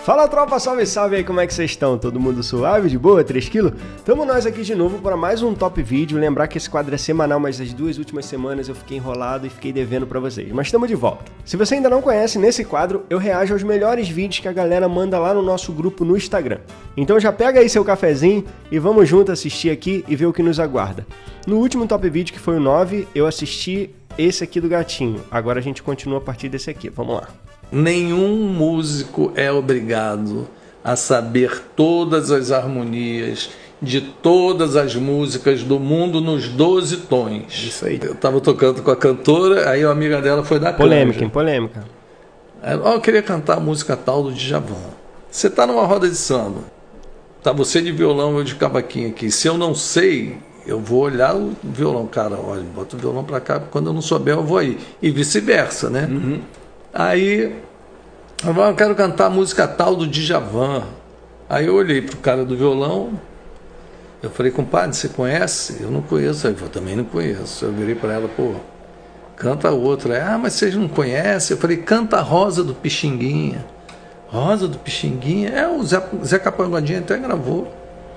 Fala tropa, salve salve aí, como é que vocês estão? Todo mundo suave, de boa, 3 kg? Tamo nós aqui de novo para mais um top vídeo. Lembrar que esse quadro é semanal, mas as 2 últimas semanas eu fiquei enrolado e fiquei devendo pra vocês. Mas estamos de volta. Se você ainda não conhece, nesse quadro eu reajo aos melhores vídeos que a galera manda lá no nosso grupo no Instagram. Então já pega aí seu cafezinho e vamos junto assistir aqui e ver o que nos aguarda. No último top vídeo, que foi o 9, eu assisti esse aqui do gatinho. Agora a gente continua a partir desse aqui, vamos lá. Nenhum músico é obrigado a saber todas as harmonias de todas as músicas do mundo nos 12 tons. Isso aí. Eu tava tocando com a cantora, aí a amiga dela foi da polêmica, em polêmica. Eu queria cantar a música tal do Djavan. Você tá numa roda de samba, tá você de violão, eu de cavaquinho aqui. Se eu não sei, eu vou olhar o violão. Cara, olha, bota o violão pra cá, quando eu não souber eu vou aí. E vice-versa, né? Uhum. Aí, eu quero cantar a música tal do Djavan. Aí eu olhei pro cara do violão, eu falei, compadre, você conhece? Eu não conheço. Ele falou, também não conheço. Eu virei para ela, pô, canta outra. Mas vocês não conhecem? Eu falei, canta a Rosa do Pixinguinha. Rosa do Pixinguinha? O Zé Capangodinha até gravou.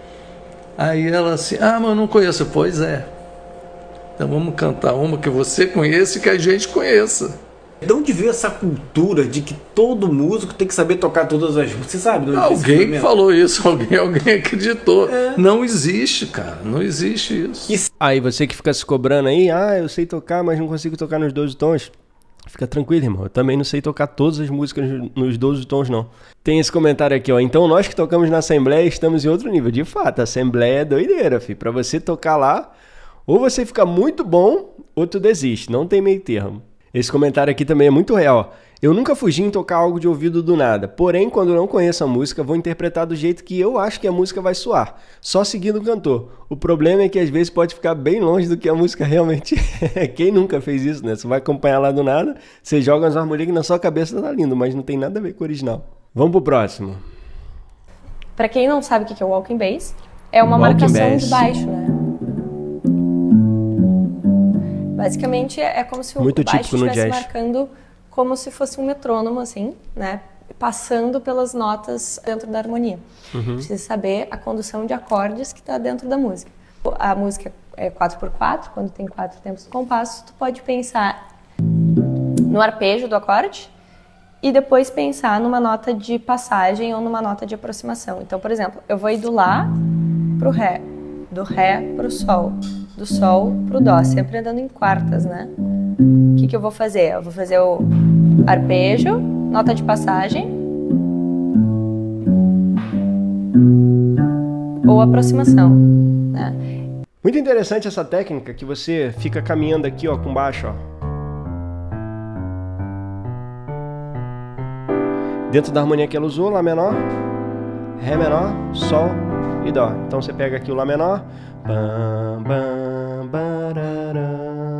Aí ela assim, mas eu não conheço. Pois é. Então vamos cantar uma que você conheça e que a gente conheça. De onde veio essa cultura de que todo músico tem que saber tocar todas as músicas? Você sabe? Alguém falou isso, alguém acreditou. Não existe, cara, não existe isso. Aí você que fica se cobrando aí, eu sei tocar, mas não consigo tocar nos 12 tons. Fica tranquilo, irmão, eu também não sei tocar todas as músicas nos 12 tons, não. Tem esse comentário aqui, ó, então nós que tocamos na Assembleia estamos em outro nível. De fato, a Assembleia é doideira, filho. Pra você tocar lá, ou você fica muito bom, ou tu desiste, não tem meio termo. Esse comentário aqui também é muito real. Eu nunca fugi em tocar algo de ouvido do nada. Porém, quando não conheço a música, vou interpretar do jeito que eu acho que a música vai soar. Só seguindo o cantor. O problema é que às vezes pode ficar bem longe do que a música realmente é. Quem nunca fez isso, né? Você vai acompanhar lá do nada, você joga umas harmonias que na sua cabeça tá lindo, mas não tem nada a ver com o original. Vamos pro próximo. Pra quem não sabe o que é o walking bass, é uma marcação de baixo, né? Basicamente é como se o baixo estivesse marcando como se fosse um metrônomo, assim, né? Passando pelas notas dentro da harmonia. Precisa saber a condução de acordes que está dentro da música. A música é 4x4, quando tem 4 tempos de compasso, tu pode pensar no arpejo do acorde e depois pensar numa nota de passagem ou numa nota de aproximação. Então, por exemplo, eu vou ir do Lá pro Ré, do Ré pro Sol, do Sol pro Dó, sempre andando em quartas, né? O que eu vou fazer? Eu vou fazer o arpejo, nota de passagem ou aproximação, né? Muito interessante essa técnica que você fica caminhando aqui, ó, com baixo, ó. Dentro da harmonia que ela usou, Lá menor, Ré menor, Sol e Dó. Então você pega aqui o Lá menor, bam, bam, barará,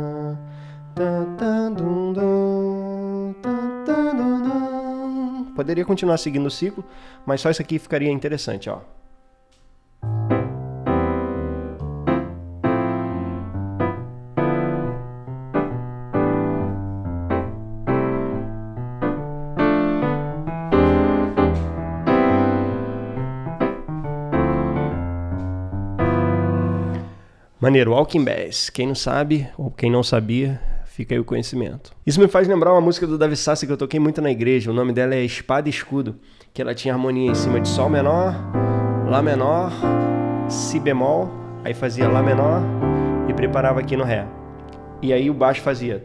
poderia continuar seguindo o ciclo, mas só isso aqui ficaria interessante, ó. Maneiro, Walking Bass. Quem não sabe, ou quem não sabia, fica aí o conhecimento. Isso me faz lembrar uma música do Davi Sassi que eu toquei muito na igreja. O nome dela é Espada e Escudo, que ela tinha harmonia em cima de Sol menor, Lá menor, Si bemol, aí fazia Lá menor e preparava aqui no Ré. E aí o baixo fazia...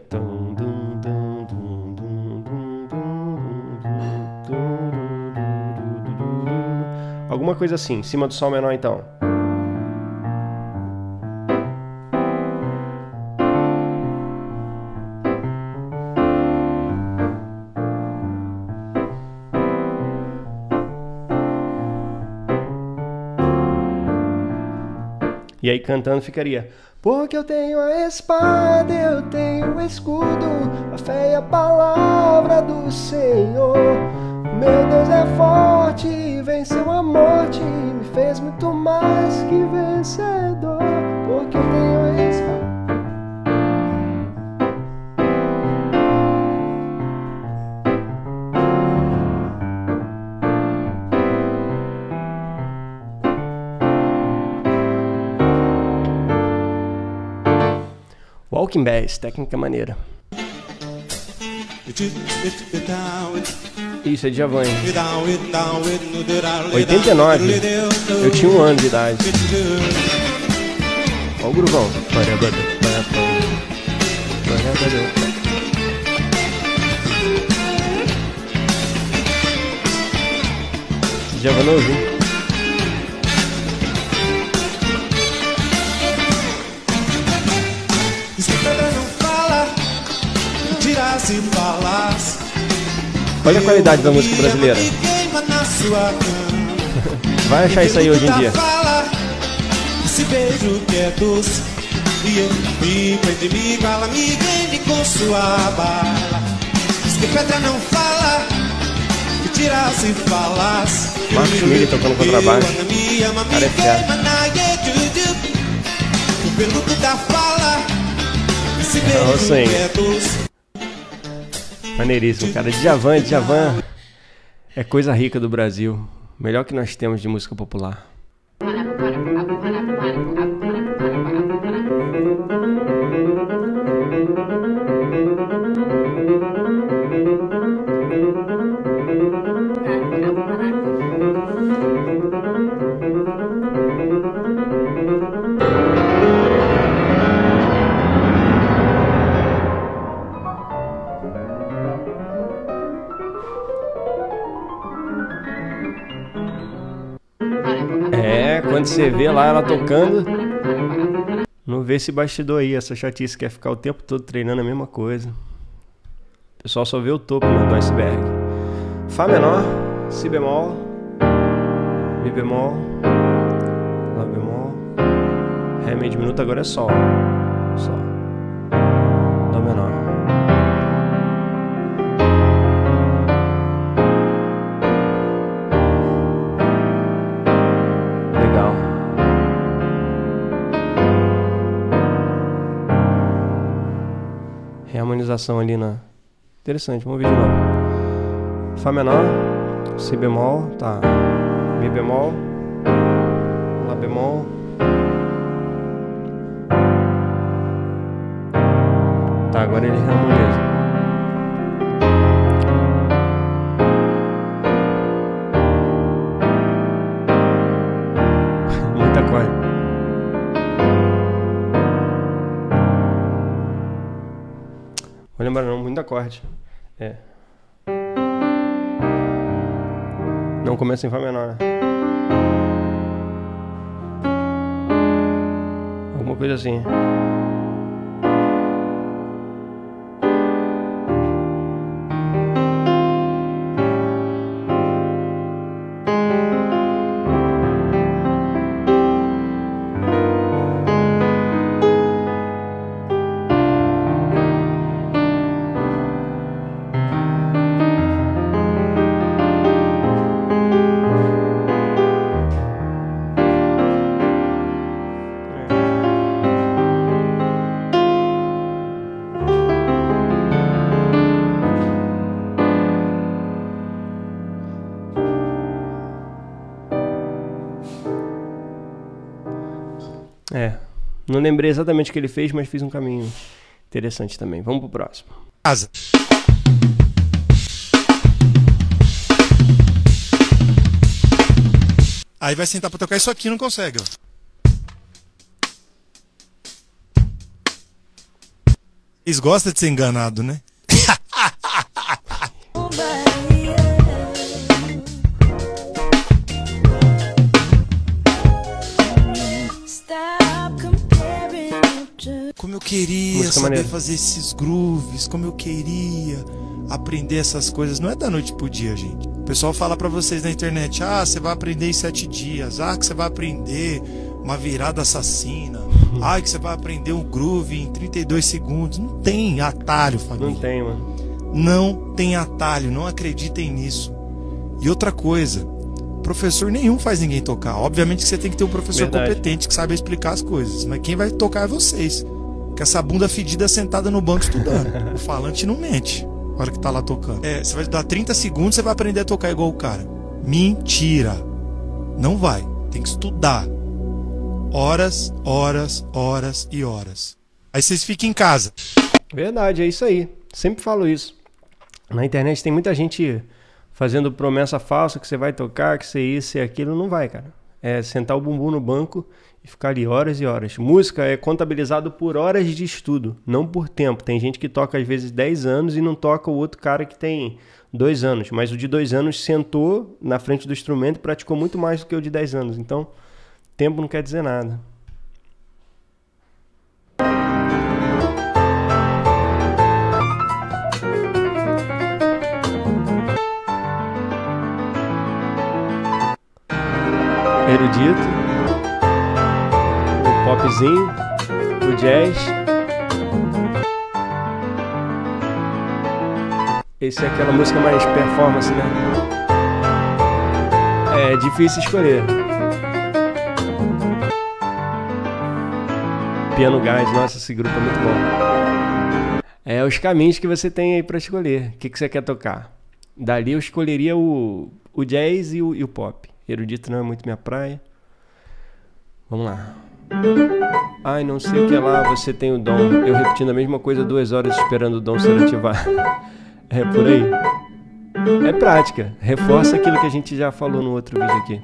alguma coisa assim, em cima do Sol menor então. E aí cantando ficaria: porque eu tenho a espada, eu tenho o escudo, a fé e a palavra do Senhor. Meu Deus é forte, venceu a morte, me fez muito mais que vencedor. Porque eu tenho a espada. Walking Bass, técnica maneira. Isso, é Djavan. 89. Eu tinha 1 ano de idade. Olha o gruvão. Djavan novinho. Olha a qualidade da música brasileira. Vai achar isso aí hoje em dia. Esse beijo que é doce me prende, me cala, me prende com sua bala. Diz que pedra não fala, que tira se falas. Marcos Mille tocando contrabaixo. Cara, é fera. O peludo da fala. Esse beijo que é doce. Maneiríssimo, cara. Djavan é coisa rica do Brasil. Melhor que nós temos de música popular. Quando você vê lá ela tocando, não vê esse bastidor aí, essa chatice, quer ficar o tempo todo treinando a mesma coisa. O pessoal só vê o topo, né, do iceberg. Fá menor, Si bemol, Mi bemol, Lá bemol, Ré meio diminuto, agora é Sol. Sol. Dó menor. Reharmonização ali na... Interessante, vamos ver de novo. Fá menor, Si bemol, tá. Mi bemol, Lá bemol. Tá, agora ele reharmoniza. Muita coisa. Vou lembrar não, muito acorde. É. Não começa em Fá menor, né? Alguma coisa assim. Não lembrei exatamente o que ele fez, mas fiz um caminho interessante também. Vamos pro próximo. Asa. Aí vai sentar pra tocar isso aqui, não consegue, ó. Eles gostam de ser enganado, né? Como eu queria saber fazer esses grooves, como eu queria aprender essas coisas. Não é da noite pro dia, gente. O pessoal fala pra vocês na internet: ah, você vai aprender em 7 dias, ah, que você vai aprender uma virada assassina, ah, que você vai aprender um groove em 32 segundos. Não tem atalho, família. Não tem, mano. Não tem atalho, não acreditem nisso. E outra coisa, professor nenhum faz ninguém tocar. Obviamente que você tem que ter um professor competente que sabe explicar as coisas, mas quem vai tocar é vocês. Com essa bunda fedida sentada no banco estudando. O falante não mente na hora que tá lá tocando. Você vai dar 30 segundos, você vai aprender a tocar igual o cara. Mentira. Não vai. Tem que estudar. Horas, horas, horas e horas. Aí vocês ficam em casa. Verdade, é isso aí. Sempre falo isso. Na internet tem muita gente fazendo promessa falsa que você vai tocar, que você isso e aquilo. Não vai, cara. É sentar o bumbum no banco e ficar ali horas e horas. Música é contabilizado por horas de estudo, não por tempo. Tem gente que toca às vezes 10 anos e não toca o outro cara que tem 2 anos. Mas o de 2 anos sentou na frente do instrumento e praticou muito mais do que o de 10 anos. Então, tempo não quer dizer nada. Erudito, o popzinho, o jazz. Esse é aquela música mais performance, né? É difícil escolher. Piano Gás, nossa, esse grupo é muito bom. É os caminhos que você tem aí pra escolher. O que você quer tocar? Dali eu escolheria o jazz e o pop. Erudito não é muito minha praia. Vamos lá. Ai, não sei o que lá, você tem o dom. Eu repetindo a mesma coisa 2 horas esperando o dom ser ativado. É por aí. É prática. Reforça aquilo que a gente já falou no outro vídeo aqui.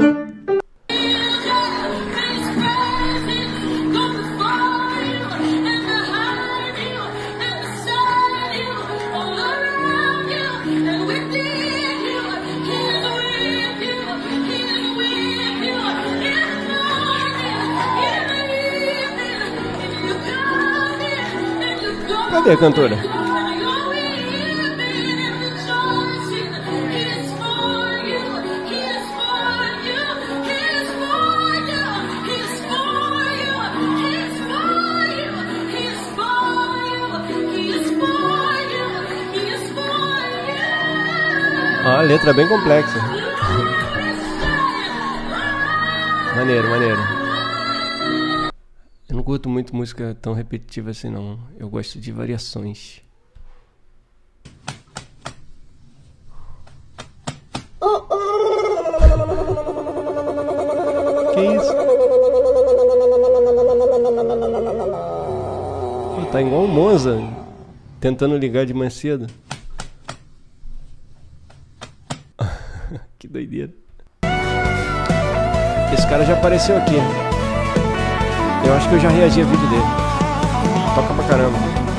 Cadê a cantora? Ó, a letra bem complexa. Maneiro, maneiro. Eu não curto muito música tão repetitiva assim, não. Eu gosto de variações. Que isso? Pô, tá igual o Monza, tentando ligar de manhã cedo. Que doideira. Esse cara já apareceu aqui. Eu acho que eu já reagi a vídeo dele. Toca pra caramba.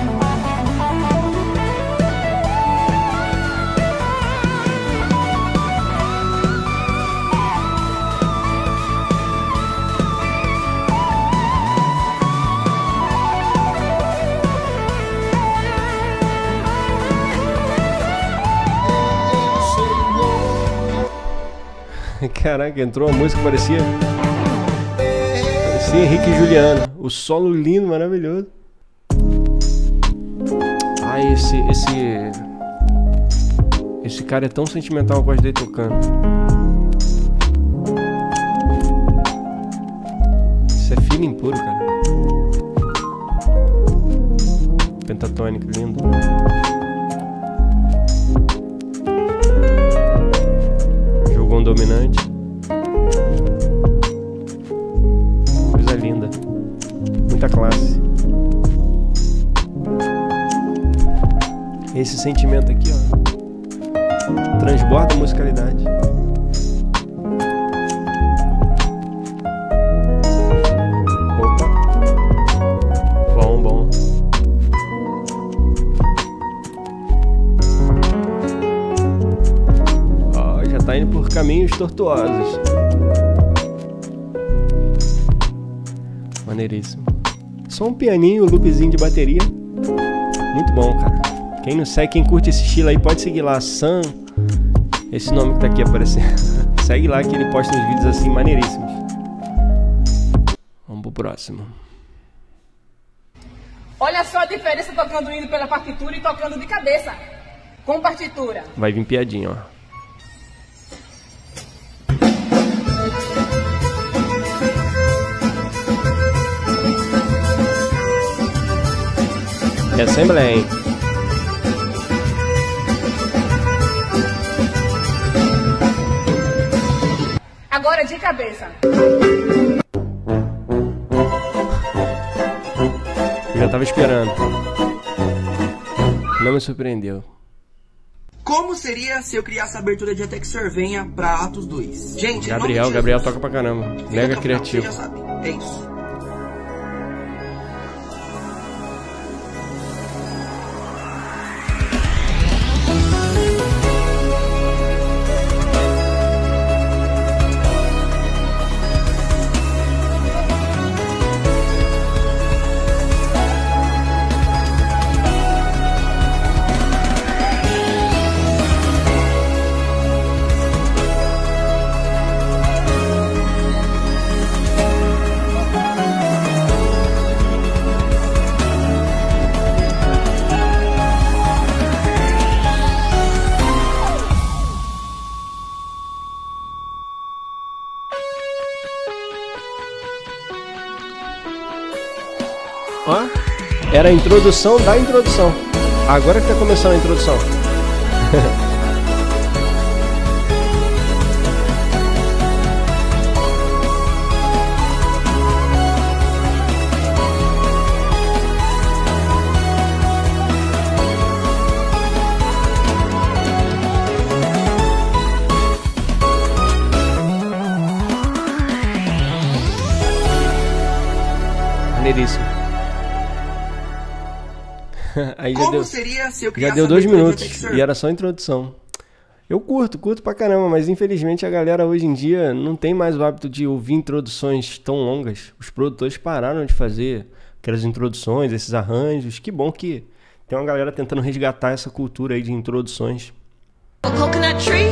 Caraca, entrou uma música que parecia Henrique e Juliano. O solo lindo, maravilhoso. Ah, esse cara é tão sentimental, eu gosto dele tocando. Isso é feeling puro, cara. Pentatônico, lindo. Jogou um dominante. Linda, muita classe. Esse sentimento aqui, ó, transborda a musicalidade. Opa, bom. Ó, já tá indo por caminhos tortuosos. Maneiríssimo. Só um pianinho, loopzinho de bateria. Muito bom, cara. Quem não segue, quem curte esse estilo aí, pode seguir lá, Sam. Esse nome que tá aqui aparecendo. Segue lá que ele posta uns vídeos assim maneiríssimos. Vamos pro próximo. Olha só a diferença tocando indo pela partitura e tocando de cabeça. Com partitura. Vai vir piadinha, ó. Assembleia, hein? Agora de cabeça. Já tava esperando. Não me surpreendeu. Como seria se eu criasse a abertura de Até Que Sorvenha pra Atos 2? Gente, Gabriel toca pra caramba. Mega criativo. Você já sabe. É isso. Ó, era a introdução da introdução. Agora que tá começando a introdução. Maneiríssimo. Aí já deu 2 minutos e era só a introdução. Eu curto pra caramba, mas infelizmente a galera hoje em dia não tem mais o hábito de ouvir introduções tão longas. Os produtores pararam de fazer aquelas introduções, esses arranjos. Que bom que tem uma galera tentando resgatar essa cultura aí de introduções. Coconut tree?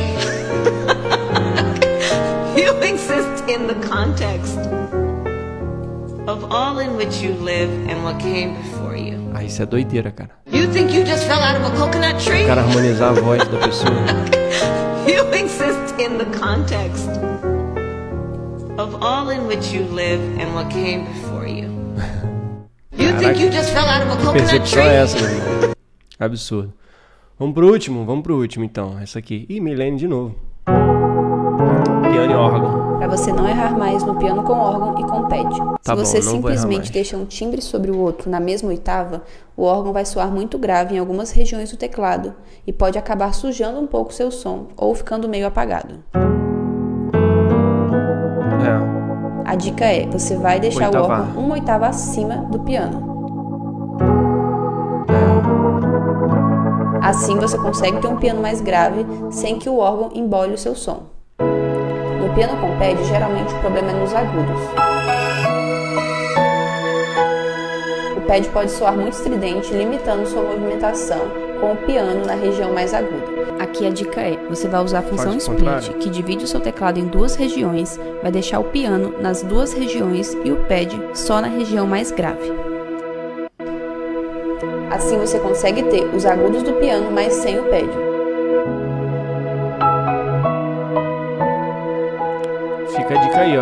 You exist in the context of all in which you live and what came before you. Ah, isso é doideira, cara. You think you just fell out of a coconut tree? O cara harmonizar a voz da pessoa. You exist in the context of all in which you live and what came before you. You think you just fell out of a coconut percepção tree? é essa, meu irmão. Absurdo. Vamos pro último então. Essa aqui. Ih, Milene de novo. Piano e órgão. Para você não errar mais no piano com órgão e com pad. Tá Se você bom, simplesmente deixa um timbre sobre o outro na mesma oitava, o órgão vai soar muito grave em algumas regiões do teclado e pode acabar sujando um pouco seu som ou ficando meio apagado. A dica é, você vai deixar o órgão uma oitava acima do piano. Assim você consegue ter um piano mais grave sem que o órgão embole o seu som. No piano com pad, geralmente o problema é nos agudos. O pad pode soar muito estridente, limitando sua movimentação com o piano na região mais aguda. Aqui a dica é, você vai usar a função split, que divide o seu teclado em 2 regiões, vai deixar o piano nas 2 regiões e o pad só na região mais grave. Assim você consegue ter os agudos do piano, mas sem o pad. Fica a dica aí, ó.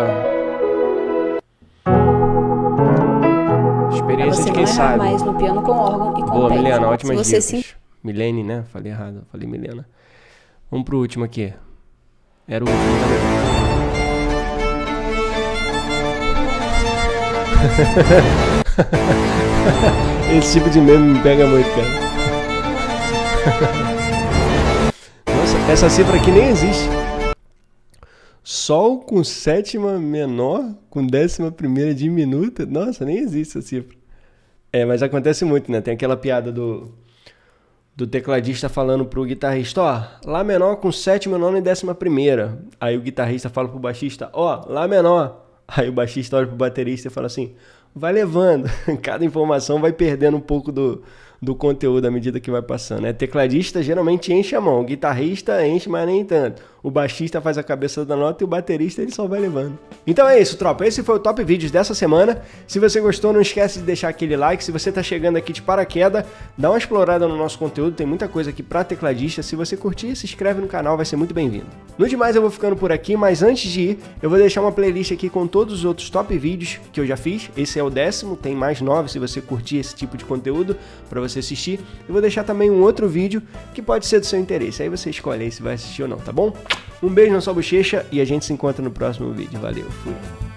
Experiência de quem sabe. Mais no piano com órgão e com boa, pad. Milena, ótimas dicas. Milene, né? Falei errado, falei Milena. Vamos pro último aqui. Era o último também. Esse tipo de meme me pega muito, cara. Nossa, essa cifra aqui nem existe. Sol com sétima menor, com 11ª diminuta. Nossa, nem existe essa cifra. É, mas acontece muito, né? Tem aquela piada do tecladista falando pro guitarrista, ó, Lá menor com sétima, nona e 11ª. Aí o guitarrista fala pro baixista, ó, Lá menor. Aí o baixista olha pro baterista e fala assim, vai levando. Cada informação vai perdendo um pouco do conteúdo à medida que vai passando. Né? Tecladista geralmente enche a mão, o guitarrista enche, mas nem tanto. O baixista faz a cabeça da nota e o baterista ele só vai levando. Então é isso, tropa. Esse foi o Top Vídeos dessa semana. Se você gostou, não esquece de deixar aquele like. Se você tá chegando aqui de paraquedas, dá uma explorada no nosso conteúdo. Tem muita coisa aqui pra tecladista. Se você curtir, se inscreve no canal, vai ser muito bem-vindo. No demais eu vou ficando por aqui, mas antes de ir, eu vou deixar uma playlist aqui com todos os outros top vídeos que eu já fiz. Esse é o 10º, tem mais 9 se você curtir esse tipo de conteúdo pra você assistir. Eu vou deixar também um outro vídeo que pode ser do seu interesse. Aí você escolhe aí se vai assistir ou não, tá bom? Um beijo na sua bochecha e a gente se encontra no próximo vídeo. Valeu, fui!